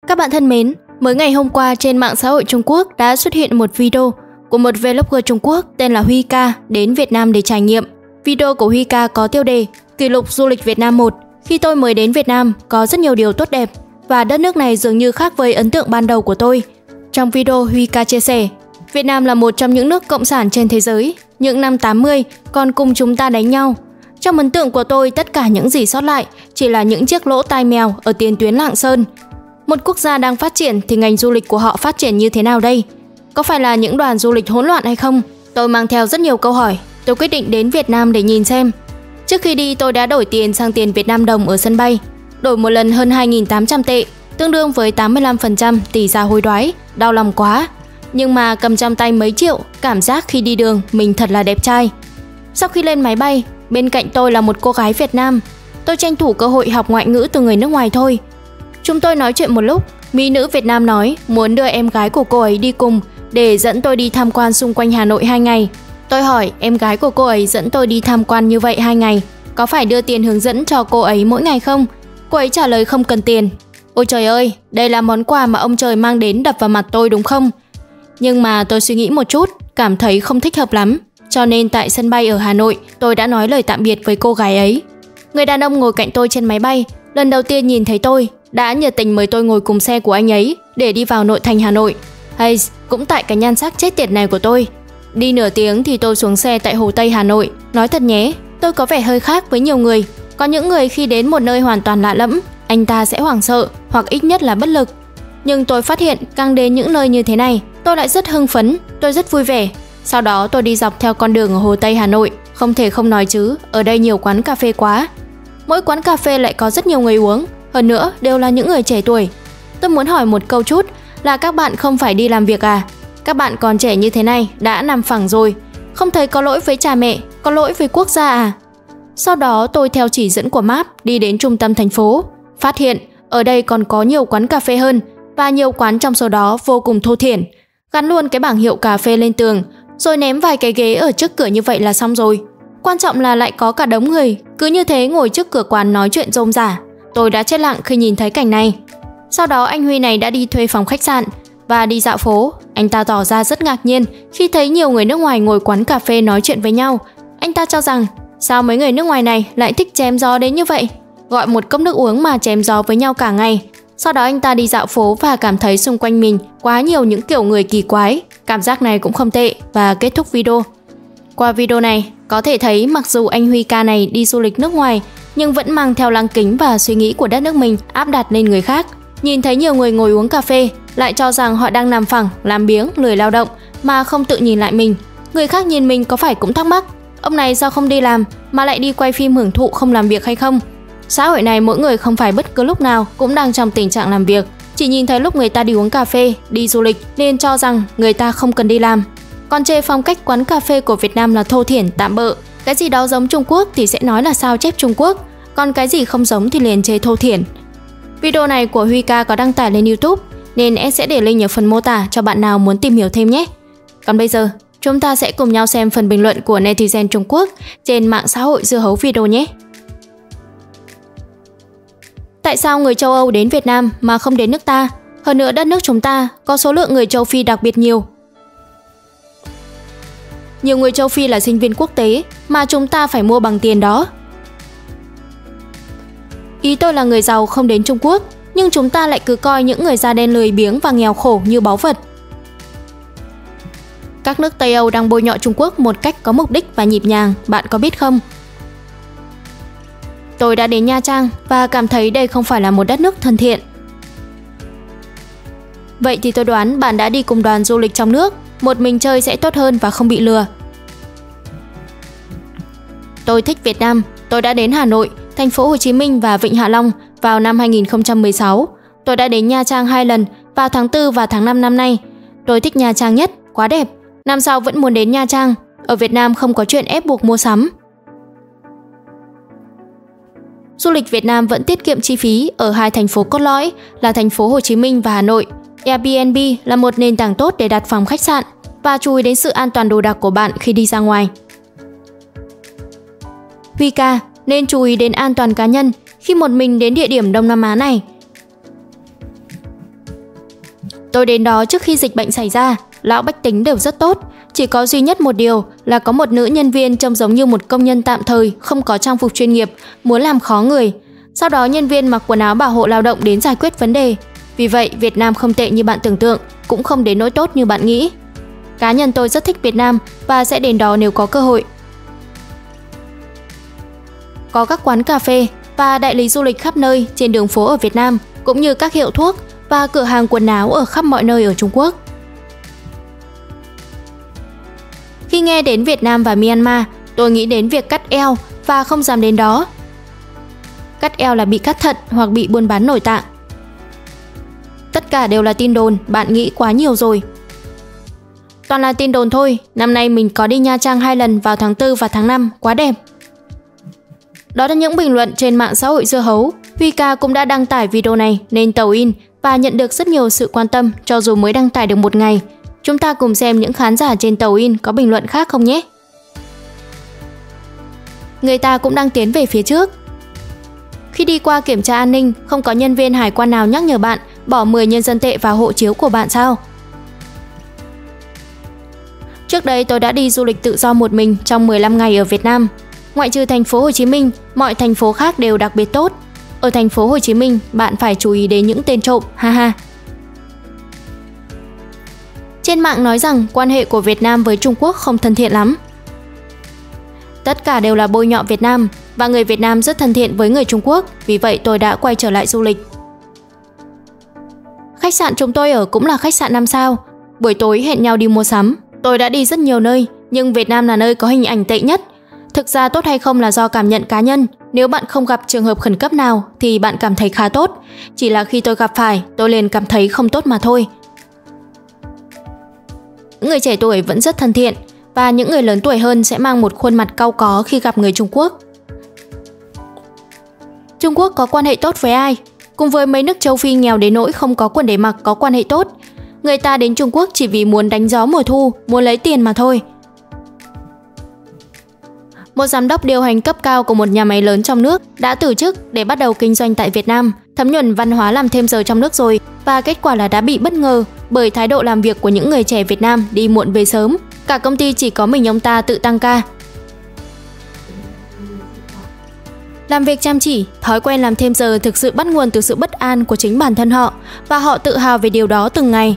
Các bạn thân mến, mới ngày hôm qua trên mạng xã hội Trung Quốc đã xuất hiện một video của một vlogger Trung Quốc tên là Huy Ca đến Việt Nam để trải nghiệm. Video của Huy Ca có tiêu đề Kỷ lục du lịch Việt Nam 1. Khi tôi mới đến Việt Nam, có rất nhiều điều tốt đẹp và đất nước này dường như khác với ấn tượng ban đầu của tôi. Trong video, Huy Ca chia sẻ, Việt Nam là một trong những nước cộng sản trên thế giới. Những năm 80 còn cùng chúng ta đánh nhau. Trong ấn tượng của tôi, tất cả những gì sót lại chỉ là những chiếc lỗ tai mèo ở tiền tuyến Lạng Sơn. Một quốc gia đang phát triển thì ngành du lịch của họ phát triển như thế nào đây? Có phải là những đoàn du lịch hỗn loạn hay không? Tôi mang theo rất nhiều câu hỏi. Tôi quyết định đến Việt Nam để nhìn xem. Trước khi đi, tôi đã đổi tiền sang tiền Việt Nam đồng ở sân bay. Đổi một lần hơn 2.800 tệ, tương đương với 85% tỷ giá hối đoái. Đau lòng quá. Nhưng mà cầm trong tay mấy triệu, cảm giác khi đi đường mình thật là đẹp trai. Sau khi lên máy bay, bên cạnh tôi là một cô gái Việt Nam. Tôi tranh thủ cơ hội học ngoại ngữ từ người nước ngoài thôi. Chúng tôi nói chuyện một lúc, mỹ nữ Việt Nam nói muốn đưa em gái của cô ấy đi cùng để dẫn tôi đi tham quan xung quanh Hà Nội 2 ngày. Tôi hỏi em gái của cô ấy dẫn tôi đi tham quan như vậy 2 ngày, có phải đưa tiền hướng dẫn cho cô ấy mỗi ngày không? Cô ấy trả lời không cần tiền. Ôi trời ơi, đây là món quà mà ông trời mang đến đập vào mặt tôi đúng không? Nhưng mà tôi suy nghĩ một chút, cảm thấy không thích hợp lắm. Cho nên tại sân bay ở Hà Nội, tôi đã nói lời tạm biệt với cô gái ấy. Người đàn ông ngồi cạnh tôi trên máy bay, lần đầu tiên nhìn thấy tôi, đã nhiệt tình mời tôi ngồi cùng xe của anh ấy để đi vào nội thành Hà Nội. Hay, cũng tại cái nhan sắc chết tiệt này của tôi. Đi nửa tiếng thì tôi xuống xe tại Hồ Tây Hà Nội. Nói thật nhé, tôi có vẻ hơi khác với nhiều người. Có những người khi đến một nơi hoàn toàn lạ lẫm, anh ta sẽ hoảng sợ hoặc ít nhất là bất lực. Nhưng tôi phát hiện càng đến những nơi như thế này, tôi lại rất hưng phấn, tôi rất vui vẻ. Sau đó tôi đi dọc theo con đường ở Hồ Tây Hà Nội. Không thể không nói chứ, ở đây nhiều quán cà phê quá. Mỗi quán cà phê lại có rất nhiều người uống, hơn nữa đều là những người trẻ tuổi. Tôi muốn hỏi một câu chút là các bạn không phải đi làm việc à? Các bạn còn trẻ như thế này đã nằm phẳng rồi, không thấy có lỗi với cha mẹ, có lỗi với quốc gia à? Sau đó tôi theo chỉ dẫn của Map đi đến trung tâm thành phố, phát hiện ở đây còn có nhiều quán cà phê hơn và nhiều quán trong số đó vô cùng thô thiển. Gắn luôn cái bảng hiệu cà phê lên tường, rồi ném vài cái ghế ở trước cửa như vậy là xong rồi. Quan trọng là lại có cả đống người cứ như thế ngồi trước cửa quán nói chuyện rôm rả. Tôi đã chết lặng khi nhìn thấy cảnh này. Sau đó anh Huy này đã đi thuê phòng khách sạn và đi dạo phố. Anh ta tỏ ra rất ngạc nhiên khi thấy nhiều người nước ngoài ngồi quán cà phê nói chuyện với nhau. Anh ta cho rằng sao mấy người nước ngoài này lại thích chém gió đến như vậy, gọi một cốc nước uống mà chém gió với nhau cả ngày. Sau đó anh ta đi dạo phố và cảm thấy xung quanh mình quá nhiều những kiểu người kỳ quái. Cảm giác này cũng không tệ và kết thúc video. Qua video này, có thể thấy mặc dù anh Huy Ca này đi du lịch nước ngoài nhưng vẫn mang theo lăng kính và suy nghĩ của đất nước mình áp đặt lên người khác. Nhìn thấy nhiều người ngồi uống cà phê, lại cho rằng họ đang nằm phẳng, làm biếng, lười lao động mà không tự nhìn lại mình. Người khác nhìn mình có phải cũng thắc mắc, ông này sao không đi làm mà lại đi quay phim hưởng thụ không làm việc hay không? Xã hội này mỗi người không phải bất cứ lúc nào cũng đang trong tình trạng làm việc, chỉ nhìn thấy lúc người ta đi uống cà phê, đi du lịch nên cho rằng người ta không cần đi làm. Còn chê phong cách quán cà phê của Việt Nam là thô thiển, tạm bợ. Cái gì đó giống Trung Quốc thì sẽ nói là sao chép Trung Quốc, còn cái gì không giống thì liền chê thô thiển. Video này của Huy Ca có đăng tải lên YouTube nên em sẽ để link ở phần mô tả cho bạn nào muốn tìm hiểu thêm nhé. Còn bây giờ, chúng ta sẽ cùng nhau xem phần bình luận của netizen Trung Quốc trên mạng xã hội Dưa Hấu Video nhé. Tại sao người châu Âu đến Việt Nam mà không đến nước ta? Hơn nữa đất nước chúng ta có số lượng người châu Phi đặc biệt nhiều. Nhiều người châu Phi là sinh viên quốc tế mà chúng ta phải mua bằng tiền đó. Ý tôi là người giàu không đến Trung Quốc, nhưng chúng ta lại cứ coi những người da đen lười biếng và nghèo khổ như báu vật. Các nước Tây Âu đang bôi nhọ Trung Quốc một cách có mục đích và nhịp nhàng, bạn có biết không? Tôi đã đến Nha Trang và cảm thấy đây không phải là một đất nước thân thiện. Vậy thì tôi đoán bạn đã đi cùng đoàn du lịch trong nước, một mình chơi sẽ tốt hơn và không bị lừa. Tôi thích Việt Nam, tôi đã đến Hà Nội, thành phố Hồ Chí Minh và Vịnh Hạ Long vào năm 2016. Tôi đã đến Nha Trang 2 lần vào tháng 4 và tháng 5 năm nay. Tôi thích Nha Trang nhất, quá đẹp. Năm sau vẫn muốn đến Nha Trang. Ở Việt Nam không có chuyện ép buộc mua sắm. Du lịch Việt Nam vẫn tiết kiệm chi phí ở hai thành phố cốt lõi là thành phố Hồ Chí Minh và Hà Nội. Airbnb là một nền tảng tốt để đặt phòng khách sạn và chú ý đến sự an toàn đồ đạc của bạn khi đi ra ngoài. Huy Ca nên chú ý đến an toàn cá nhân khi một mình đến địa điểm Đông Nam Á này. Tôi đến đó trước khi dịch bệnh xảy ra, lão bách tính đều rất tốt. Chỉ có duy nhất một điều là có một nữ nhân viên trông giống như một công nhân tạm thời, không có trang phục chuyên nghiệp, muốn làm khó người. Sau đó nhân viên mặc quần áo bảo hộ lao động đến giải quyết vấn đề. Vì vậy, Việt Nam không tệ như bạn tưởng tượng, cũng không đến nỗi tốt như bạn nghĩ. Cá nhân tôi rất thích Việt Nam và sẽ đến đó nếu có cơ hội. Có các quán cà phê và đại lý du lịch khắp nơi trên đường phố ở Việt Nam, cũng như các hiệu thuốc và cửa hàng quần áo ở khắp mọi nơi ở Trung Quốc. Khi nghe đến Việt Nam và Myanmar, tôi nghĩ đến việc cắt eo và không dám đến đó. Cắt eo là bị cắt thận hoặc bị buôn bán nội tạng. Tất cả đều là tin đồn, bạn nghĩ quá nhiều rồi. Toàn là tin đồn thôi, năm nay mình có đi Nha Trang 2 lần vào tháng 4 và tháng 5, quá đẹp. Đó là những bình luận trên mạng xã hội dưa hấu. Huy Ca cũng đã đăng tải video này lên Tàu In và nhận được rất nhiều sự quan tâm cho dù mới đăng tải được một ngày. Chúng ta cùng xem những khán giả trên Tàu In có bình luận khác không nhé. Người ta cũng đang tiến về phía trước. Khi đi qua kiểm tra an ninh, không có nhân viên hải quan nào nhắc nhở bạn bỏ 10 nhân dân tệ vào hộ chiếu của bạn sao? Trước đây tôi đã đi du lịch tự do một mình trong 15 ngày ở Việt Nam. Ngoại trừ thành phố Hồ Chí Minh, mọi thành phố khác đều đặc biệt tốt. Ở thành phố Hồ Chí Minh, bạn phải chú ý đến những tên trộm, ha ha. Trên mạng nói rằng quan hệ của Việt Nam với Trung Quốc không thân thiện lắm. Tất cả đều là bôi nhọ Việt Nam và người Việt Nam rất thân thiện với người Trung Quốc, vì vậy tôi đã quay trở lại du lịch. Khách sạn chúng tôi ở cũng là khách sạn 5 sao. Buổi tối hẹn nhau đi mua sắm. Tôi đã đi rất nhiều nơi, nhưng Việt Nam là nơi có hình ảnh tệ nhất. Thực ra tốt hay không là do cảm nhận cá nhân. Nếu bạn không gặp trường hợp khẩn cấp nào thì bạn cảm thấy khá tốt. Chỉ là khi tôi gặp phải, tôi liền cảm thấy không tốt mà thôi. Những người trẻ tuổi vẫn rất thân thiện và những người lớn tuổi hơn sẽ mang một khuôn mặt cau có khi gặp người Trung Quốc. Trung Quốc có quan hệ tốt với ai? Cùng với mấy nước châu Phi nghèo đến nỗi không có quần để mặc có quan hệ tốt. Người ta đến Trung Quốc chỉ vì muốn đánh gió mùa thu, muốn lấy tiền mà thôi. Một giám đốc điều hành cấp cao của một nhà máy lớn trong nước đã từ chức để bắt đầu kinh doanh tại Việt Nam, thấm nhuần văn hóa làm thêm giờ trong nước rồi, và kết quả là đã bị bất ngờ bởi thái độ làm việc của những người trẻ Việt Nam đi muộn về sớm. Cả công ty chỉ có mình ông ta tự tăng ca. Làm việc chăm chỉ, thói quen làm thêm giờ thực sự bắt nguồn từ sự bất an của chính bản thân họ và họ tự hào về điều đó từng ngày.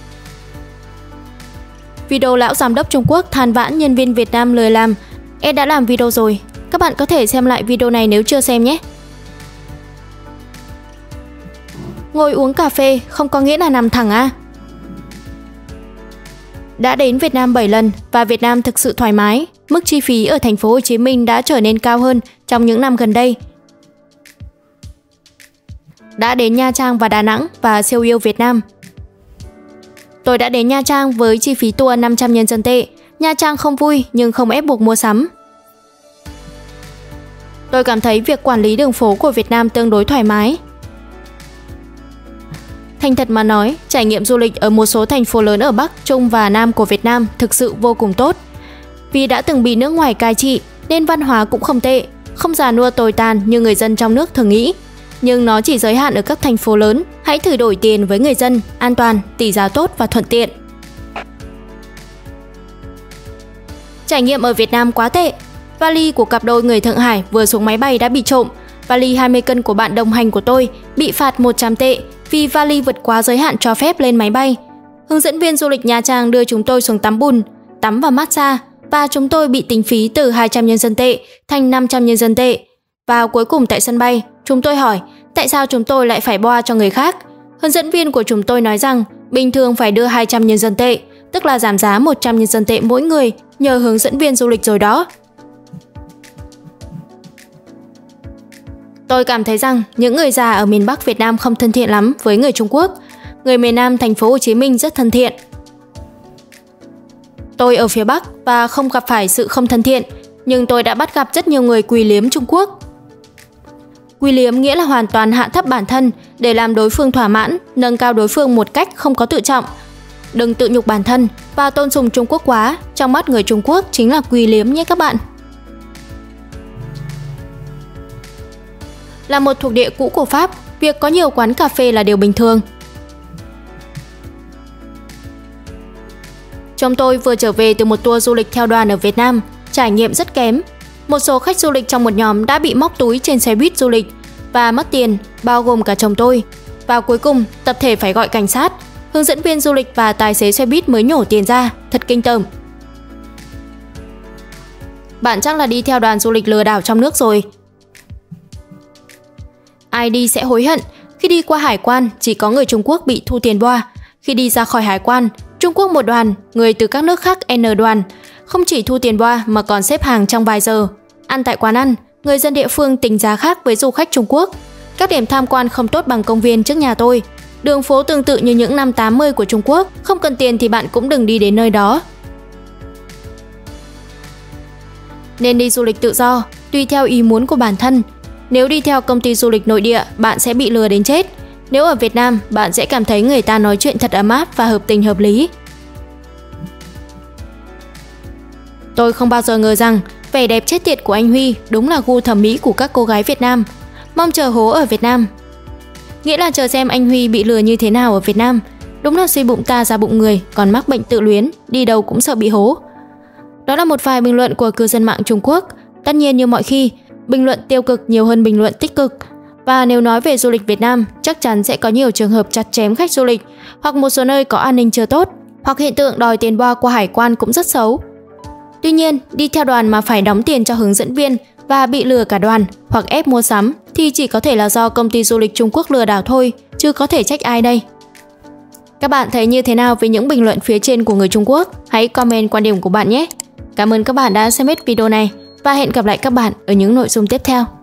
Video lão giám đốc Trung Quốc than vãn nhân viên Việt Nam lười làm. Em đã làm video rồi, các bạn có thể xem lại video này nếu chưa xem nhé. Ngồi uống cà phê không có nghĩa là nằm thẳng à? Đã đến Việt Nam 7 lần và Việt Nam thực sự thoải mái. Mức chi phí ở thành phố Hồ Chí Minh đã trở nên cao hơn trong những năm gần đây. Đã đến Nha Trang và Đà Nẵng và siêu yêu Việt Nam. Tôi đã đến Nha Trang với chi phí tour 500 nhân dân tệ. Nha Trang không vui nhưng không ép buộc mua sắm. Tôi cảm thấy việc quản lý đường phố của Việt Nam tương đối thoải mái. Thành thật mà nói, trải nghiệm du lịch ở một số thành phố lớn ở Bắc, Trung và Nam của Việt Nam thực sự vô cùng tốt. Vì đã từng bị nước ngoài cai trị nên văn hóa cũng không tệ, không già nua tồi tàn như người dân trong nước thường nghĩ. Nhưng nó chỉ giới hạn ở các thành phố lớn. Hãy thử đổi tiền với người dân, an toàn, tỷ giá tốt và thuận tiện. Trải nghiệm ở Việt Nam quá tệ. Vali của cặp đôi người Thượng Hải vừa xuống máy bay đã bị trộm. Vali 20 cân của bạn đồng hành của tôi bị phạt 100 tệ vì vali vượt quá giới hạn cho phép lên máy bay. Hướng dẫn viên du lịch Nha Trang đưa chúng tôi xuống tắm bùn, tắm và massage và chúng tôi bị tính phí từ 200 nhân dân tệ thành 500 nhân dân tệ. Và cuối cùng tại sân bay, chúng tôi hỏi tại sao chúng tôi lại phải boa cho người khác. Hướng dẫn viên của chúng tôi nói rằng bình thường phải đưa 200 nhân dân tệ, tức là giảm giá 100 nhân dân tệ mỗi người nhờ hướng dẫn viên du lịch rồi đó. Tôi cảm thấy rằng những người già ở miền Bắc Việt Nam không thân thiện lắm với người Trung Quốc. Người miền Nam thành phố Hồ Chí Minh rất thân thiện. Tôi ở phía Bắc và không gặp phải sự không thân thiện, nhưng tôi đã bắt gặp rất nhiều người quỳ liếm Trung Quốc. Quỳ liếm nghĩa là hoàn toàn hạ thấp bản thân để làm đối phương thỏa mãn, nâng cao đối phương một cách không có tự trọng. Đừng tự nhục bản thân và tôn sùng Trung Quốc quá, trong mắt người Trung Quốc chính là quỳ liếm nhé các bạn. Là một thuộc địa cũ của Pháp, việc có nhiều quán cà phê là điều bình thường. Chồng tôi vừa trở về từ một tour du lịch theo đoàn ở Việt Nam, trải nghiệm rất kém. Một số khách du lịch trong một nhóm đã bị móc túi trên xe buýt du lịch và mất tiền, bao gồm cả chồng tôi. Và cuối cùng, tập thể phải gọi cảnh sát. Hướng dẫn viên du lịch và tài xế xe buýt mới nhổ tiền ra, thật kinh tởm. Bạn chắc là đi theo đoàn du lịch lừa đảo trong nước rồi. Ai đi sẽ hối hận. Khi đi qua hải quan, chỉ có người Trung Quốc bị thu tiền boa. Khi đi ra khỏi hải quan, Trung Quốc một đoàn, người từ các nước khác N đoàn. Không chỉ thu tiền boa mà còn xếp hàng trong vài giờ. Ăn tại quán ăn, người dân địa phương tính giá khác với du khách Trung Quốc. Các điểm tham quan không tốt bằng công viên trước nhà tôi. Đường phố tương tự như những năm 80 của Trung Quốc. Không cần tiền thì bạn cũng đừng đi đến nơi đó. Nên đi du lịch tự do, tùy theo ý muốn của bản thân. Nếu đi theo công ty du lịch nội địa, bạn sẽ bị lừa đến chết. Nếu ở Việt Nam, bạn sẽ cảm thấy người ta nói chuyện thật ấm áp và hợp tình hợp lý. Tôi không bao giờ ngờ rằng vẻ đẹp chết tiệt của anh Huy đúng là gu thẩm mỹ của các cô gái Việt Nam. Mong chờ hố ở Việt Nam. Nghĩa là chờ xem anh Huy bị lừa như thế nào ở Việt Nam. Đúng là suy bụng ta ra bụng người, còn mắc bệnh tự luyến, đi đâu cũng sợ bị hố. Đó là một vài bình luận của cư dân mạng Trung Quốc. Tất nhiên như mọi khi, bình luận tiêu cực nhiều hơn bình luận tích cực. Và nếu nói về du lịch Việt Nam, chắc chắn sẽ có nhiều trường hợp chặt chém khách du lịch, hoặc một số nơi có an ninh chưa tốt, hoặc hiện tượng đòi tiền boa qua hải quan cũng rất xấu. Tuy nhiên, đi theo đoàn mà phải đóng tiền cho hướng dẫn viên và bị lừa cả đoàn hoặc ép mua sắm thì chỉ có thể là do công ty du lịch Trung Quốc lừa đảo thôi, chứ có thể trách ai đây. Các bạn thấy như thế nào về những bình luận phía trên của người Trung Quốc? Hãy comment quan điểm của bạn nhé! Cảm ơn các bạn đã xem hết video này và hẹn gặp lại các bạn ở những nội dung tiếp theo.